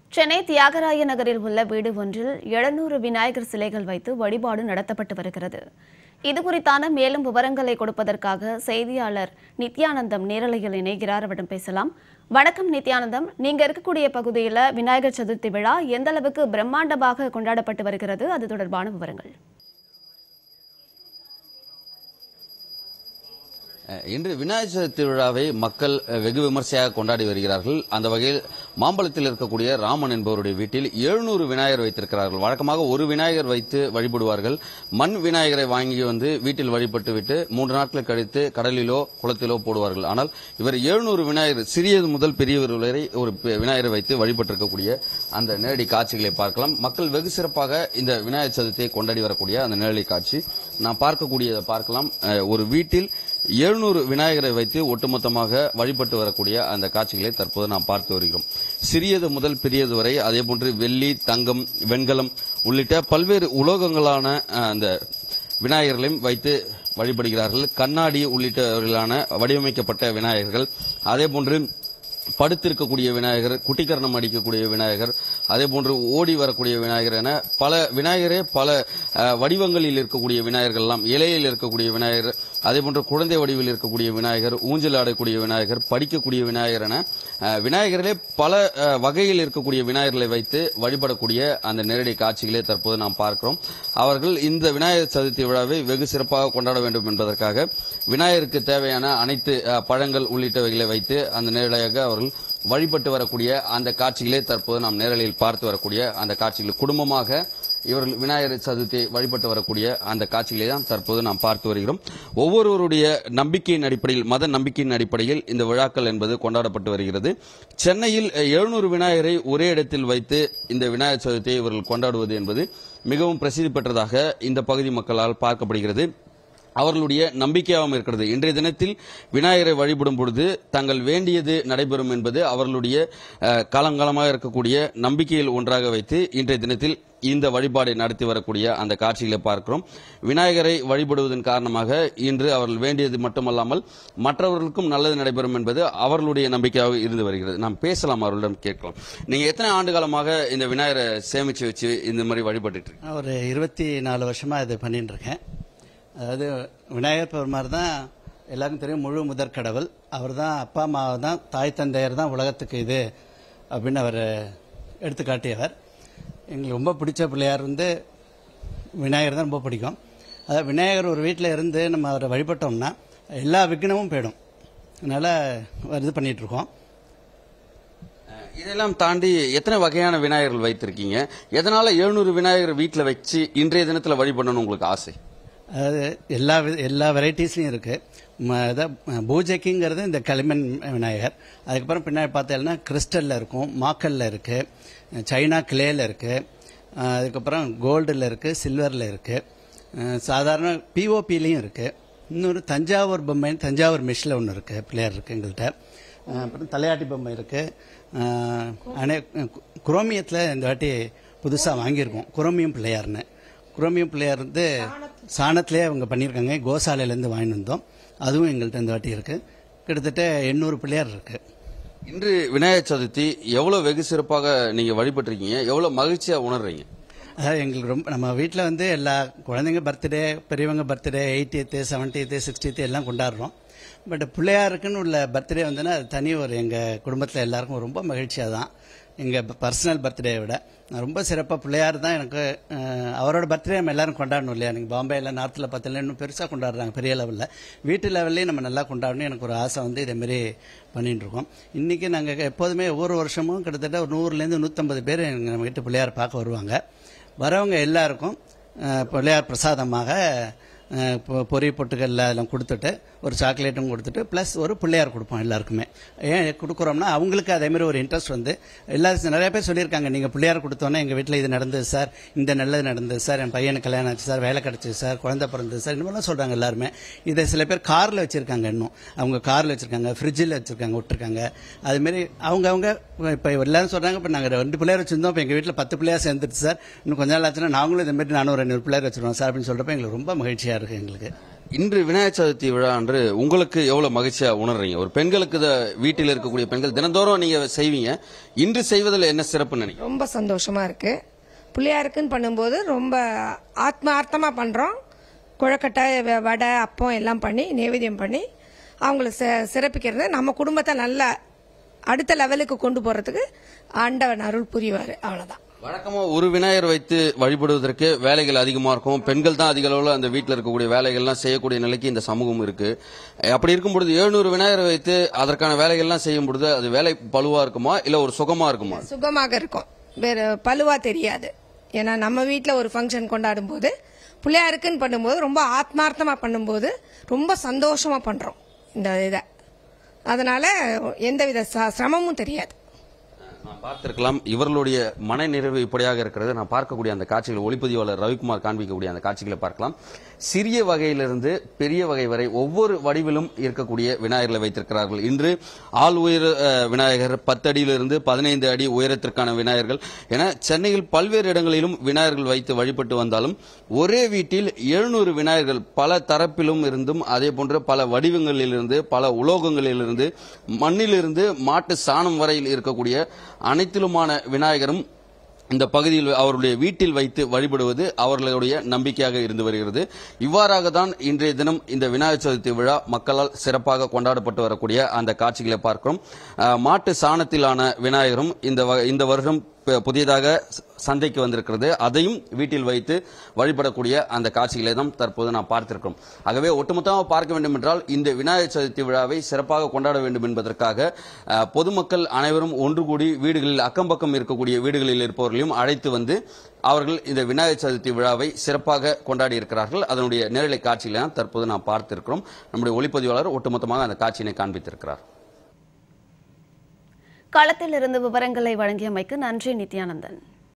சென்னை தியாகராய நகரில் உள்ள வீடு ஒன்றில் 700 விநாயகர் சிலைகள் வைத்து வழிபாடு நடத்தப்பட்டு வருகிறது. இதுகுறித்தான மேலும் விவரங்களை கொடுப்பதற்காக செய்தியாளர் நித்யானந்தம் நேரலையில் இணைகிறார். அவரிடம் பேசலாம். வணக்கம் நித்யானந்தம், நீங்க இருக்கக்கூடிய பகுதியில் விநாயகர் சதுர்த்தி விழா எந்த அளவுக்கு பிரம்மாண்டமாக கொண்டாடப்பட்டு வருகிறது, அது தொடர்பான விவரங்கள். இன்று விநாயகர் சதுர்த்தி விழாவை மக்கள் வெகு விமர்சையாக கொண்டாடி வருகிறார்கள். அந்த வகையில் மாம்பலத்தில் இருக்கக்கூடிய ராமன் என்பவருடைய வீட்டில் 700 விநாயகர் வைத்திருக்கிறார்கள். வழக்கமாக ஒரு விநாயகர் வைத்து வழிபடுவார்கள். மண் விநாயகரை வாங்கி வந்து வீட்டில் வழிபட்டு விட்டு 3 நாட்கள் கழித்து கடலிலோ குளத்திலோ போடுவார்கள். ஆனால் இவர் 700 விநாயகர், சிறியது முதல் பெரியவர் வரை ஒரு விநாயகரை வைத்து வழிபட்டிருக்கக்கூடிய அந்த நேரடி காட்சிகளை பார்க்கலாம். மக்கள் வெகு சிறப்பாக இந்த விநாயகர் சதுர்த்தியை கொண்டாடி வரக்கூடிய அந்த நேரடி காட்சி நாம் பார்க்கக்கூடியதை பார்க்கலாம். ஒரு வீட்டில் 700 விநாயகரை வைத்து ஒட்டுமொத்தமாக வழிபட்டு வரக்கூடிய அந்த காட்சிகளை தற்போது நாம் பார்த்து வருகிறோம். சிறியது முதல் பெரியது வரை, அதேபோன்று வெள்ளி, தங்கம், வெண்கலம் உள்ளிட்ட பல்வேறு உலோகங்களான அந்த விநாயகர்களையும் வைத்து வழிபடுகிறார்கள். கண்ணாடி உள்ளிட்டவர்களான வடிவமைக்கப்பட்ட விநாயகர்கள், அதேபோன்று படுத்திருக்கக்கூடிய விநாயகர், குட்டிக்கரணம் அடிக்கக்கூடிய விநாயகர், அதேபோன்று ஓடி வரக்கூடிய விநாயகர் என பல விநாயகரே பல வடிவங்களில் இருக்கக்கூடிய விநாயகர்கள் எல்லாம், இலையில் இருக்கக்கூடிய விநாயகர், அதேபோன்று குழந்தை வடிவில் இருக்கக்கூடிய விநாயகர், ஊஞ்சல் ஆடக்கூடிய விநாயகர், படிக்கக்கூடிய விநாயகர் என விநாயகர்களே பல வகையில் இருக்கக்கூடிய விநாயகர்களை வைத்து வழிபடக்கூடிய அந்த நேரடி காட்சிகளை தற்போது நாம் பார்க்கிறோம். அவர்கள் இந்த விநாயகர் சதுர்த்தி விழாவை வெகு சிறப்பாக கொண்டாட வேண்டும் என்பதற்காக விநாயகருக்கு தேவையான அனைத்து பழங்கள் உள்ளிட்டவைகளை வைத்து அந்த நேரடியாக அவர்கள் வழிபட்டு வரக்கூடிய அந்த காட்சிகளை தற்போது நாம் நேரலையில் பார்த்து வரக்கூடிய அந்த காட்சிகள், குடும்பமாக இவர்கள் விநாயகர் சதுர்த்தியை வழிபட்டு வரக்கூடிய அந்த காட்சிகளை தான் தற்போது நாம் பார்த்து வருகிறோம். ஒவ்வொருவருடைய நம்பிக்கையின் அடிப்படையில், மத நம்பிக்கையின் அடிப்படையில் இந்த விழாக்கள் என்பது கொண்டாடப்பட்டு வருகிறது. சென்னையில் 700 விநாயகரை ஒரே இடத்தில் வைத்து இந்த விநாயகர் சதுர்த்தியை இவர்கள் கொண்டாடுவது என்பது மிகவும் பிரசித்தி பெற்றதாக இந்த பகுதி மக்களால் பார்க்கப்படுகிறது. அவர்களுடைய நம்பிக்கையாகவும் இருக்கிறது. இன்றைய தினத்தில் விநாயகரை வழிபடும் பொழுது தங்கள் வேண்டியது நடைபெறும் என்பது அவர்களுடைய காலங்காலமாக இருக்கக்கூடிய நம்பிக்கையில் ஒன்றாக வைத்து இன்றைய தினத்தில் இந்த வழிபாடை நடத்தி வரக்கூடிய அந்த காட்சிகளை பார்க்கிறோம். விநாயகரை வழிபடுவதன் காரணமாக இன்று அவர்கள் வேண்டியது மட்டுமல்லாமல் மற்றவர்களுக்கும் நல்லது நடைபெறும் என்பது அவர்களுடைய நம்பிக்கையாக இருந்து வருகிறது. நாம் பேசலாம், அவர்களிடம் கேட்கலாம். நீங்க எத்தனை ஆண்டு காலமாக இந்த விநாயகரை சேமிச்சு வச்சு இந்த மாதிரி வழிபட்டு இருக்கீங்க? ஒரு 24 வருஷமா இது பண்ணிட்டு இருக்கேன். அதாவது விநாயகர் பெருமார் தான் எல்லாருக்கும் தெரியும், முழு முதற் கடவுள். அவர் தான் அப்பா அம்மாவை தான், தாய் தந்தையர் தான் உலகத்துக்கு இது அப்படின்னு அவர் எடுத்துக்காட்டியவர். எங்களுக்கு ரொம்ப பிடிச்ச பிள்ளையார் வந்து விநாயகர் தான் ரொம்ப பிடிக்கும். அதாவது விநாயகர் ஒரு வீட்டில் இருந்து நம்ம அவரை வழிபட்டோம்னா எல்லா விக்னமும் போயிடும். அதனால் இது பண்ணிட்டு இருக்கோம். இதெல்லாம் தாண்டி எத்தனை வகையான விநாயகர்கள் வைத்திருக்கீங்க? எதனால 700 விநாயகர் வீட்டில் வச்சு இன்றைய தினத்தில் வழிபடணும்னு உங்களுக்கு ஆசை? அதாவது எல்லா வெரைட்டிஸ்லையும் இருக்குது. பூஜைக்குங்கிறது இந்த களிமண் விநாயகர். அதுக்கப்புறம் பின்னாடி பார்த்தீங்கன்னா கிறிஸ்டலில் இருக்கும், மாக்கல்ல இருக்குது, சைனா கிளேயில் இருக்குது, அதுக்கப்புறம் கோல்டில் இருக்குது, சில்வரில் இருக்குது, சாதாரண பிஓபிலையும் இருக்குது. இன்னொரு தஞ்சாவூர் பொம்மை, தஞ்சாவூர் மெஷில் ஒன்று இருக்குது, பிள்ளையார் இருக்குது எங்கள்கிட்ட. அப்புறம் தலையாட்டி பொம்மை இருக்குது. குரோமியத்தில் இந்த வாட்டி புதுசாக வாங்கியிருக்கோம், குரோமியம் பிள்ளையார்னு. குரோமியம் பிள்ளையார் வந்து சாணத்திலே அவங்க பண்ணியிருக்காங்க, கோசாலையிலேருந்து வாங்கிட்டு வந்தோம். அதுவும் எங்கள்கிட்ட இந்த வாட்டி இருக்குது. கிட்டத்தட்ட 800 பிள்ளையார் இருக்குது. இன்று விநாயகர் சதுர்த்தி எவ்வளோ வெகு சிறப்பாக நீங்கள் வழிபட்டிருக்கீங்க, எவ்வளோ மகிழ்ச்சியாக உணர்றீங்க? அதாவது எங்களுக்கு ரொம்ப, நம்ம வீட்டில் வந்து எல்லா குழந்தைங்க பர்த்டே, பெரியவங்க பர்த்டே, 80th 70th 60th எல்லாம் கொண்டாடுறோம். பட் பிள்ளையாருக்குன்னு உள்ள பர்த்டே வந்துன்னா அது தனி ஒரு, எங்கள் குடும்பத்தில் எல்லாருக்கும் ரொம்ப மகிழ்ச்சியாக தான். எங்கள் பர்சனல் பர்த்டே விட நான் ரொம்ப சிறப்பாக பிள்ளையார் தான் எனக்கு. அவரோட பர்த்டே நம்ம எல்லாரும் கொண்டாடணும் இல்லையா? நீங்கள் பாம்பேயில் நார்த்தில் பார்த்தீங்கன்னா இன்னும் பெருசாக கொண்டாடுறாங்க, பெரிய லெவலில். வீட்டு லெவல்லையும் நம்ம நல்லா கொண்டாடணும். எனக்கு ஒரு ஆசை வந்து இதேமாரி பண்ணிட்டு இருக்கோம். இன்றைக்கி நாங்கள் எப்போதுமே ஒவ்வொரு வருஷமும் கிட்டத்தட்ட ஒரு 100லேருந்து 150 பேர் நம்ம வீட்டு பிள்ளையார் பார்க்க வருவாங்க. வரவங்க எல்லாருக்கும் பிள்ளையார் பிரசாதமாக பொறி பொட்டுக்கல்ல அதெல்லாம் கொடுத்துட்டு ஒரு சாக்லேட்டும் கொடுத்துட்டு ப்ளஸ் ஒரு பிள்ளையார் கொடுப்போம் எல்லாருக்குமே. ஏன் கொடுக்குறோம்னா அவங்களுக்கு அதேமாதிரி ஒரு இன்ட்ரெஸ்ட் வந்து நிறைய பேர் சொல்லியிருக்காங்க, நீங்கள் பிள்ளையார் கொடுத்தோன்னே எங்கள் வீட்டில் இது நடந்தது சார், இந்த நல்லது நடந்தது சார், என் பையனுக்கு கல்யாணம் ஆச்சு சார், வேலை கிடச்சிது சார், குழந்தை பிறந்தது சார், இந்த மாதிரிலாம் சொல்கிறாங்க எல்லாருமே. இதை சில பேர் காரில் வச்சுருக்காங்க, இன்னும் அவங்க காரில் வச்சுருக்காங்க, ஃப்ரிட்ஜில் வச்சுருக்காங்க, விட்டுருக்காங்க. அதுமாரி அவங்க இப்போ எல்லாரும் சொல்கிறாங்க, இப்போ நாங்கள் 2 பிள்ளையார் வச்சுருந்தோம், இப்போ எங்கள் வீட்டில் 10 பிள்ளையார் சேர்ந்துட்டு சார், இன்னும் கொஞ்ச நாள் ஆச்சுன்னா நாங்களும் இதேமாரி 400 500 பிள்ளையார் வச்சுருவோம் சார் அப்படின்னு சொல்கிறப்ப எங்களுக்கு ரொம்ப மகிழ்ச்சியாக இருக்குது எங்களுக்கு. இன்று விநாயகர் சதுர்த்தி விழா அன்று உங்களுக்கு எவ்வளவு மகிழ்ச்சியா உணர்றீங்க? ஒரு பெண்களுக்கு வீட்டில் இருக்கக்கூடிய பெண்கள் தினந்தோறும் நீங்க செய்வீங்க, இன்று செய்வதில் என்ன சிறப்பு நினைக்கிறீங்க? ரொம்ப சந்தோஷமா இருக்கு. பிள்ளையாருக்குன்னு பண்ணும்போது ரொம்ப ஆத்மார்த்தமா பண்றோம். குழக்கட்டை, வடை, அப்பம் எல்லாம் பண்ணி நைவேத்தியம் பண்ணி அவங்கள சிறப்பிக்கிறது நம்ம குடும்பத்தை நல்ல அடுத்த லெவலுக்கு கொண்டு போறதுக்கு ஆண்டவன் அருள் புரிவாரு. அவ்வளவுதான். வழக்கமா ஒரு விநாயகர் வைத்து வழிபடுவதற்கு வேலைகள் அதிகமா இருக்கும். பெண்கள் தான் அதிக அளவுல அந்த வீட்டில் இருக்கக்கூடிய வேலைகள்லாம் செய்யக்கூடிய நிலைக்கு இந்த சமூகம் இருக்கு. அப்படி இருக்கும் பொழுது 700 விநாயகர் வைத்து அதற்கான வேலைகள்லாம் செய்யும் பொழுது அது வேலை பழுவா இருக்குமா இல்ல ஒரு சுகமா இருக்குமா? சுகமாக இருக்கும், வேற பழுவா தெரியாது. ஏன்னா நம்ம வீட்டில் ஒரு ஃபங்க்ஷன் கொண்டாடும் போது பிள்ளையாருக்குன்னு பண்ணும்போது ரொம்ப ஆத்மார்த்தமா பண்ணும்போது ரொம்ப சந்தோஷமா பண்றோம் இந்த இதை. அதனால எந்தவித சிரமமும் தெரியாது. நான் பார்த்திருக்கலாம். இவர்களுடைய மன நிறைவு இப்படியாக இருக்கிறது. நான் பார்க்கக்கூடிய அந்த காட்சிகள் ஒளிப்பதிவாளர் ரவிக்குமார் காண்பிக்கக்கூடிய அந்த காட்சிகளை பார்க்கலாம். சிறிய வகையிலிருந்து பெரிய வகை வரை ஒவ்வொரு வடிவிலும் இருக்கக்கூடிய விநாயகர்களை வைத்திருக்கிறார்கள். இன்று ஆள் உயர விநாயகர், 10 அடியிலிருந்து 15 அடி உயரத்திற்கான விநாயகர்கள் என சென்னையில் பல்வேறு இடங்களிலும் விநாயகர்கள் வைத்து வழிபட்டு வந்தாலும் ஒரே வீட்டில் 700 விநாயகர்கள் பல தரப்பிலும் இருந்தும் அதே போன்ற பல வடிவங்களிலிருந்து பல உலோகங்களிலிருந்து மண்ணிலிருந்து மாட்டு சாணம் வரையில் இருக்கக்கூடிய அனைத்திலுமான விநாயகரும் இந்த பகுதியில் அவருடைய வீட்டில் வைத்து வழிபடுவது அவர்களுடைய நம்பிக்கையாக இருந்து வருகிறது. இவ்வாறாக தான் இன்றைய தினம் இந்த விநாயகர் சதுர்த்தி விழா மக்களால் சிறப்பாக கொண்டாடப்பட்டு வரக்கூடிய அந்த காட்சிகளை பார்க்கிறோம். மாட்டு சாணத்திலான விநாயகரும் இந்த வருடம் புதியதாக சந்தைக்கு வந்திருக்கிறது. அதையும் வீட்டில் வைத்து வழிபடக்கூடிய அந்த காட்சிகளை தான் தற்போது நாம் பார்த்திருக்கிறோம். ஆகவே ஒட்டுமொத்தமாக பார்க்க வேண்டும் என்றால் இந்த விநாயகர் சதுர்த்தி விழாவை சிறப்பாக கொண்டாட வேண்டும் என்பதற்காக பொதுமக்கள் அனைவரும் ஒன்று கூடி வீடுகளில் அக்கம்பக்கம் இருக்கக்கூடிய வீடுகளில் இருப்பவர்களையும் அழைத்து வந்து அவர்கள் இந்த விநாயகர் சதுர்த்தி விழாவை சிறப்பாக கொண்டாடி இருக்கிறார்கள். அதனுடைய நேரலை காட்சிகளை தான் தற்போது நாம் பார்த்திருக்கிறோம். நம்முடைய ஒளிப்பதிவாளர் ஒட்டுமொத்தமாக அந்த காட்சியினை காண்பித்திருக்கிறார். களத்தில் இருந்து விவரங்களை வழங்கியமைக்கு நன்றி நித்யானந்தன்.